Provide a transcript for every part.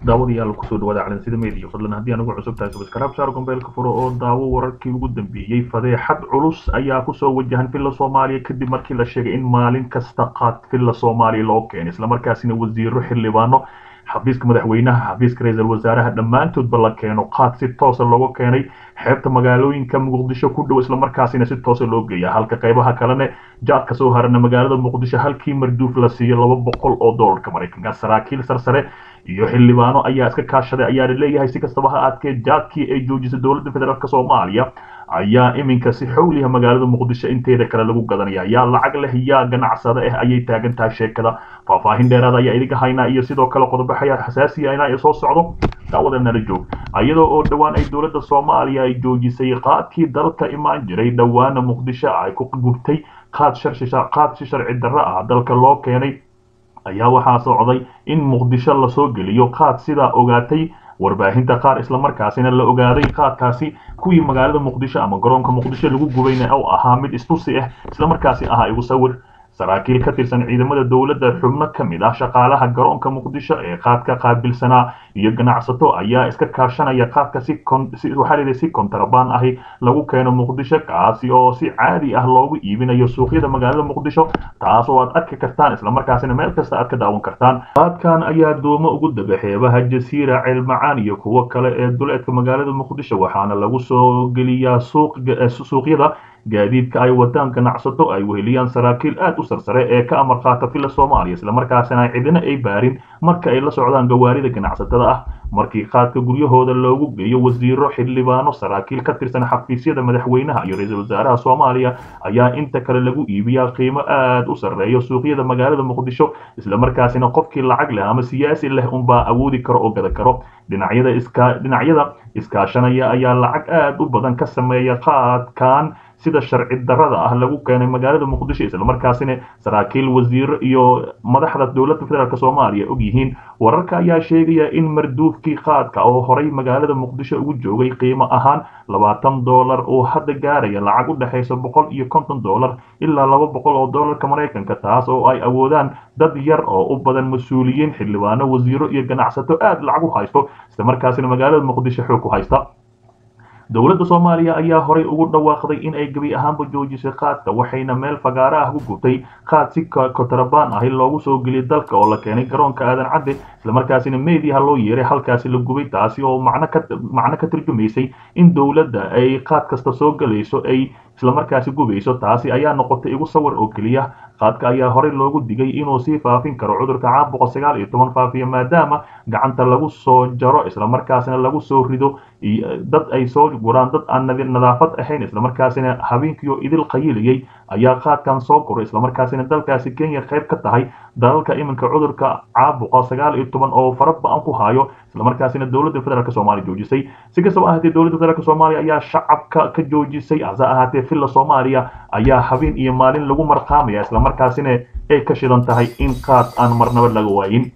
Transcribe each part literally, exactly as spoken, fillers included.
daawadayaal ku soo dhawaada calansida media fadlan haddii anugu cusub tahay subscribe saar gombeelka furo oo daawo wararkii ugu dambeeyay fadeexad culus ayaa ku soo wajahan filla Soomaaliya kadib markii la sheegay in maalin kasta qaad filla Soomaaliya loo keenay isla markaasina wasiiro xildhibaano xafiiska madaxweynaha xafiiska ra'iisul wasaaraha dhammaantoodba la keeno qaad si toos ah looga keenay xeebta magaalooyinka Muqdisho ku dhow isla markaasina si toos ah loo geeyay halka qaybaha kalena jaadka soo harana magaalada Muqdisho halkii marduuf la siiyo laba boqol oo doolarka Mareykanka saraakiil sarsare iyo xildhibaano ayaa iska kaashaday ayaa leeyahay si kastaba ha aadkee jaadkii ay joojisay dowladda federaalka Soomaaliya ayaa iminka si xawliha magaalada Muqdisho inteeda kale lagu gadanaya yaa lacag leh yaa ganacsada ah ayay taagan tahay sheekada faahfaahin dheeraad ayaa idinka hayna iyo sidoo kale qodobo xasaasi ah ay soo socdo daawadana la joog ayadoo oo dhawaan ay dowladda Soomaaliya ay joojisay qaadkii dalka imaan jiray dhawaana Muqdisho ay ku gubtay qaad sharcisha qaad si sharci darro ah dalka loo keenay ayaa waxaa socday in Muqdisho la soo geliyo qaad sida ogaatay warbaahinta qaar isla markaasina la ogaaday qaadkaasi kuwii magaalada Muqdisho ama garoonka Muqdisho lagu gubayna oo ahaa mid istusi ah isla markaasi ahaa igu sawir saraakiil ka tirsan ciidamada dowladda xubno kamid ah shaqaalaha garoonka Muqdisho ee qaadka qaabilsanaa iyo ganacsato ayaa iska kaashanaya qaadka si waxa la si kontrabaan ah lagu keeno Muqdisho kaasi oo si caadi ah loogu iibinayo suuqyada magaalada Muqdisho taas oo aad arki kartaan isla markaasina meel kasta aad ka daawan kartaan qaadkan ayaa doomo ugu dabaxeebaha jasiira cilmacaan iyo kuwa kale ee duleedka magaalada Muqdisho waxaana lagu soo geliyaa suuq suuqyada gaadiidka ay wadaan ganacsato ay weheliyaan saraakiil aad u sarsare ee ka amar qaata filla Soomaaliya isla markaasina cidina ay baarin marka ay la socdaan gawaarida ganacsatada ah markii qaadka guryahooda loogu geeyo wasiiro xildhibaano saraakiil ka tirsan xafiisyada madaxweynaha iyo ra'iisul wasaaraha Soomaaliya ayaa inta kale lagu iibiyaa qiimo aad u sareeyo suuqyada magaalada Muqdisho isla markaasina qofkii lacag leh ama siyaasi leh unba awoodi karo oo gada karo dhinacyada iska dhinacyada iskaashanaya ayaa lacag aad u badan ka sameeya qaadkan sida sharci darrada ah lagu keenay magaalada Muqdisho isla markaasina saraakiil wasiiro iyo madaxda dowladda federaalka Soomaaliya og yihiin wararka ayaa sheegaya in marduufkii qaadka oo horay magaalada Muqdisho ugu joogay qiimo ahaan labaatan doolar oo hadda gaaraya lacag u dhaxaysa boqol iyo konton doolar ilaa laba boqol oo doolarka Mareykanka taas oo ay awoodaan dad yar oo u badan mas'uuliyiin xildhibaano wasiiro iyo ganacsato aad lacag u haysto isla markaasina magaalada Muqdisho xoog ku haysta dowladda Soomaaliya ayaa horay ugu dhawaaqday in ay gabi ahaanba joojisay qaadka waxayna meel fagaara ah ku gubtay qaad si kontrabaan ah loogu soo geliyay dalka oo la keenay garoonka aadan cadde isla markaasina media loo yeeray halkaasi la gubay taasi oo macna ka macna ka tarjumaysay in dowladda ay qaad kasta soo galayso ay isla markaasi gubayso taasi ayaa noqotay igu sawir oo kaliya qaadka ayaa horay loogu digay inuu sii faafin karo cudurka caabuqa sagaal iyo toban faafiya maadaama gacanta lagu soo jaro isla markaasina lagu soo rido dad ay soo guraan dad aan nadaafad ahayn isla markaasina habeenkii idil qayilayay ayaa qaadkan soo koray isla markaasina dalkaasi Kenya qayb ka tahay dalalka iminka cudurka caabuqa sagaal iyo toban oo farabaan ku hayo isla markaasina dowladda federaalka Soomaaliya joojisay si kastaba ahaatee dowladda federaalka Soomaaliya ayaa shacabka ka joojisay asa ahaatee filla Soomaaliya ayaa habeen iyo maalin lagu marqaamaya isla markaasina ay ka shidan tahay in qaad aan marnaba laga waayin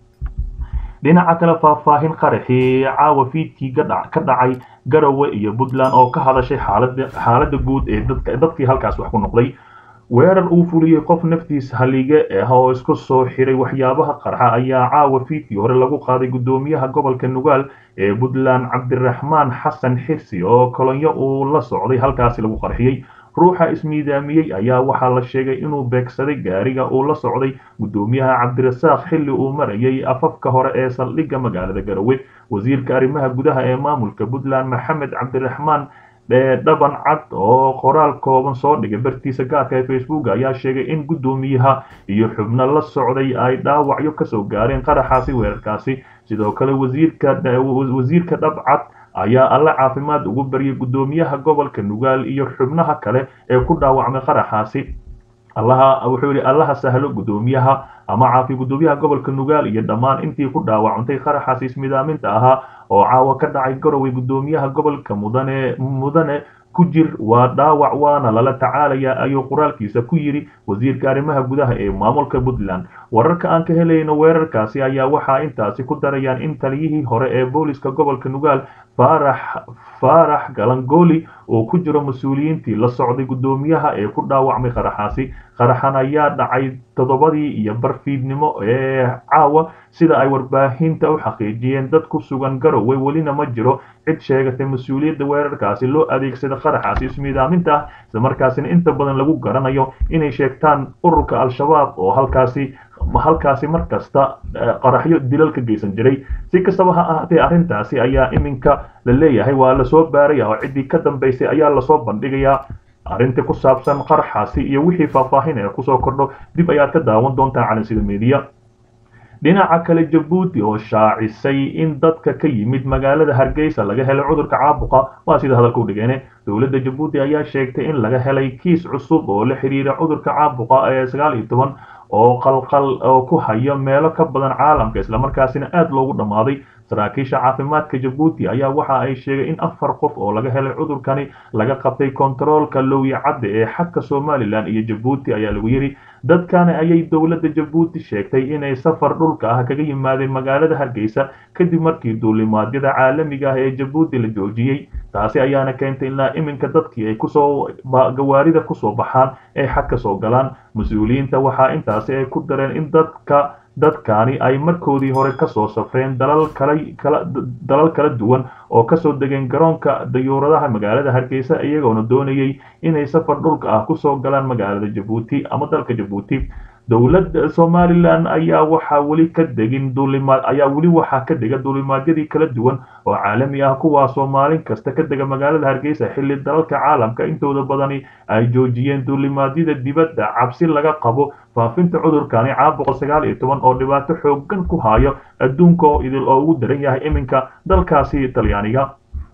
dhinaca kale faahfaahin qaraxii caawa fiidkii ka dhacay Garowe iyo Puntland oo ka hadashay xaaladda xaaladda guud ee dadka dadkii halkaas wax ku noqday weerar uu fuliyay qof naftiisa haliga ah oo isku soo xiray waxyaabaha qarxa ayaa caawa fiidkii hore lagu qaaday gudoomiyaha gobolka Nugaal ee Puntland Cabdiraxmaan Xasan Xirsi oo kolonyo uu la socday halkaas lagu qarxiyay ruuxa ismiidaamiyay ayaa waxaa la sheegay inuu beegsaday gaariga uu la socday gudoomiyaha Cabdirasaaq xilli uu marayay afafka hore ee saldhigga magaalada Garowe wasiirka arrimaha gudaha ee maamulka Puntland Maxamed Cabdiraxmaan dhaban cad oo qoraal kooban soo dhigay bartiisa gaarka ee Facebook ayaa sheegay in gudoomiyaha iyo xubno la socday ay dhaawacyo ka soo gaareen qaraxaasi weerarkaasi sidoo kale wasiirka wasiirka dhabcad ayaa alla caafimaad ugu bariyay gudoomiyaha gobolka Nugaal iyo xubnaha kale ee ku dhaawacmay qaraxaasi allaha wuxuu yiri allaha sahlo gudoomiyaha ama caafi gudoomiyaha gobolka Nugaal iyo dhamaan intii ku dhaawacantay qaraxaasi ismidaaminta ahaa oo caawa ka dhacay Garowe gudoomiyaha gobolka mudane mudane ku jir waa dhaawac waana lala tacaalaya ayuu qoraalkiisa ku yiri wasiirka arrimaha gudaha ee maamulka Puntland wararka aan ka helayno weerarkaasi ayaa waxa intaasi ku darayaan in taliyihii hore ee booliska gobolka Nugaal Faarax faarax galangoli oo ku jiro mas-uuliyiintii la socday guddoomiyaha ee ku dhaawacmay qaraxaasi. qaraxan ayaa dhacay toddobadii iyo barfiidnimo ee caawa sida ay warbaahinta u xaqiijiyeen dad ku sugan garowe. welina ma jiro cid sheegatay mas-uuliyadda weerarkaasi loo adeegsada qaraxaasi ismiidaaminta ah, islamarkaasina inta badan lagu garanayo inay sheegtaan ururka al-shabaab oo halkaasi halkaasi mar kasta qaraxyo dilal ka geysan jiray. si kastaba ha ahaatee arrintaasi ayaa iminka la leeyahay waa lasoo baaraya oo ciddii ka dambaysay ayaa lasoo bandhigayaa. arrinta ku saabsan qaraxaasi iyo wixii faahfaahin ee kusoo kordho dib ayaad ka daawan doontaa calansida media. dhinaca kale Jabuuti oo shaacisay in dadka ka yimid magaalada Hargeysa laga helay cudurka caabuqa waa sida hadalku u dhigeen. dowladda Jabuuti ayaa sheegtay in laga helay kiis cusub oo la xiriira cudurka caabuqa ee sagaal iyo toban oo qalqal oo ku haya meelo ka badan caalamka islamarkaasina aad loogu dhamaaday. saraakiisha caafimaadka Jabuuti ayaa waxa ay sheegay in afar qof oo laga helay cudurkani laga qabtay kontaroolka Lowyacadde ee xadka Somaliland iyo Jabuuti ayaa lagu yiri. dadkani ayay dowladda Jabuuti sheegtay inay safar dhulka ah kaga yimaadeen magaalada Hargeysa kadib markii duulimaadyada caalamiga ah ee Jabuuti la joojiyay. taasi ayaana keentay in iminka dadkii ay kusoo gawaarida kusoo baxaan ay xadka soo galaan. mas-uuliyiinta waxaa intaasi ay ku dareen in dadka dadkani ay markoodii hore kasoo safreen dalal kala kala dalal kala duwan oo kasoo degeen garoonka dayuuradaha magaalada Hargeysa iyagoona doonayay inay safar dhulka ah kusoo galaan magaalada Jabuuti ama dalka Jabuuti. dowladda Somaliland ayaa waxa wali ka degin duulimaad ayaa wali waxa ka dega duulimaadyadii kala duwan oo caalami ah kuwaas oo maalin kasta ka dega magaalada Hargeysa xilli dalalka caalamka intooda badani ay joojiyeen duulimaadyada dibadda cabsi laga qabo faafinta cudurkani caabuqa sagaal iyo toban oo dhibaato xooggan ku hayo adduunka oo idil oo ugu daran yahay iminka dalkaasi Talyaaniga.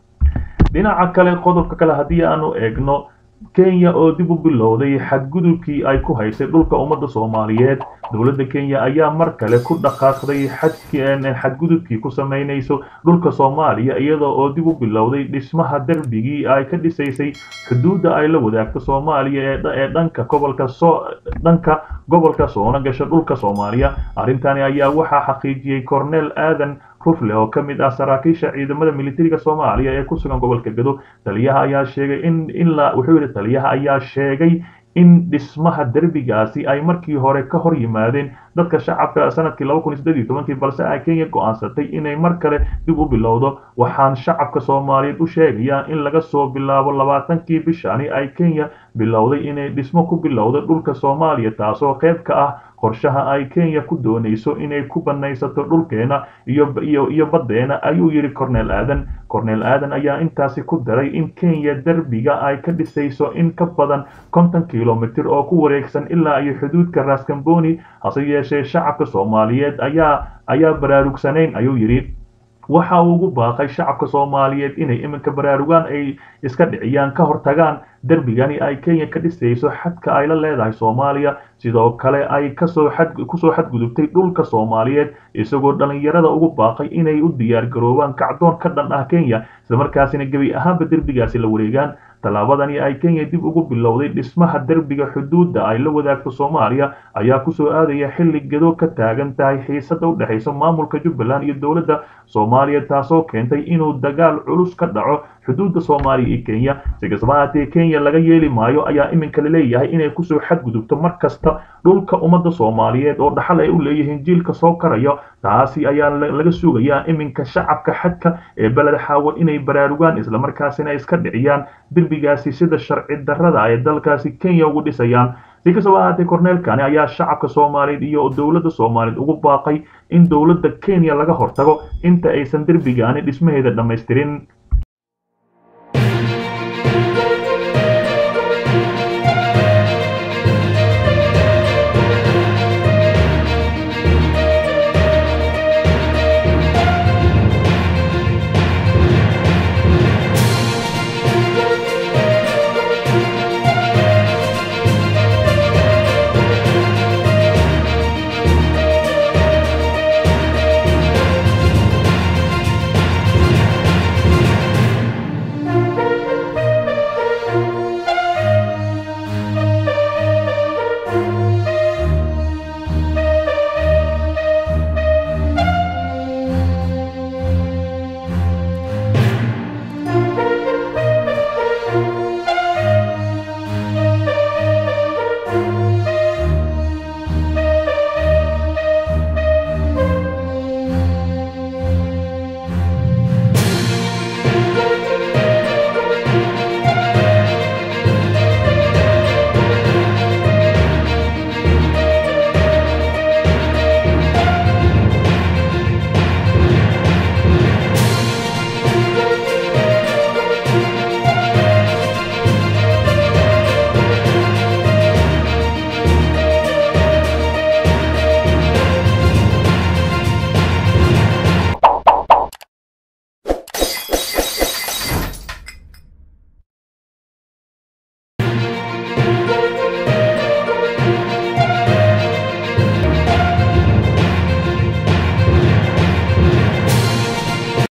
dhinaca kale qodobka kale haddii aanu eegno Kenya oo dib u bilowday xadgudubkii ay ku haysay dhulka ummadda Soomaaliyeed. dowladda Kenya ayaa mar kale ku dhaqaaqday xadkii xadgudubkii ku sameynayso dhulka Soomaaliya iyadoo oo dib u bilowday dhismaha darbigii ay ka dhisaysay xuduudda ay la wadaagto Soomaaliya ee dhanka gobolka soo dhanka gobolka soona gasha dhulka Soomaaliya. arrintani ayaa waxaa xaqiijiyay Cornel Aadan Rufle oo ka mid ah saraakiisha ciidamada militariga Soomaaliya ee ku sugan gobolka Gedo. taliyaha ayaa sheegay in in la wuxuu yiri taliyaha ayaa sheegay in dhismaha darbigaasi ay markii hore ka hor yimaadeen dadka shacabka sanadkii laba kun iyo siddeed iyo toban balse ay Kenya go'aansatay inay mar kale dib u bilowdo. waxaan shacabka Soomaaliyeed u sheegayaa in laga soo bilaabo labaatankii bishani ay Kenya bilowday inay dhismo ku bilowdo dhulka Soomaaliya taasoo qayb ka ah qorshaha ay Kenya ku doonayso inay ku banaysato dhulkeena iyo iyo iyo badeena ayuu yiri Cornel Aadan. Cornel Aadan ayaa intaasi ku daray in Kenya darbiga ay ka dhisayso in ka badan konton kiiloomitir oo ku wareegsan ilaa iyo xuduudka Ras Kamboni hase yeeshee shacabka Soomaaliyeed ayaa ayaa baraarugsanayn ayuu yiri. waxa uu ugu baaqay shacabka Soomaaliyeed inay iminka baraarugaan ay iska dhiciyaan ka hortagaan darbigani ay Kenya ka dhisayso xadka ay la leedahay Soomaaliya sidoo kale ay kasoo xad kusoo xadgudubtay dhulka Soomaaliyeed isagoo dhalinyarada ugu baaqay inay u diyaar garoobaan kacdoon ka dhan ah Kenya isla markaasina gabi ahaanba darbigaasi la wareegaan. tallaabadani ay Kenya dib ugu bilowday dhismaha darbiga xuduudda ay la wadaagto Soomaaliya ayaa ku soo aadaya xilli Gedo ka taagan tahay xiisada u dhaxaysa maamulka Jubbaland iyo dowladda Soomaaliya taasoo keentay inuu dagaal culus ka dhaco xuduudda Soomaaliya iyo Kenya. si kastaba ha ahaatee Kenya laga yeeli maayo ayaa iminka la leeyahay inay kusoo xadgudubto mar kasta dhulka ummadda Soomaaliyeed oo dhaxal ay u leeyihiin jiilka soo karaya. taasi ayaa laga sugayaa iminka shacabka xadka ee balad xaawo inay baraarugaan isla markaasina iska dhiciyaan darbigaasi sida sharci darrada ay dalkaasi Kenya ugu dhisayaan. si kastaba ha ahaatee Cornelkani ayaa shacabka Soomaaliyeed iyo dowladda Soomaaliyeed ugu baaqay in dowladda Kenya laga hortago inta aysan darbigani dhismaheeda dhammaystirin.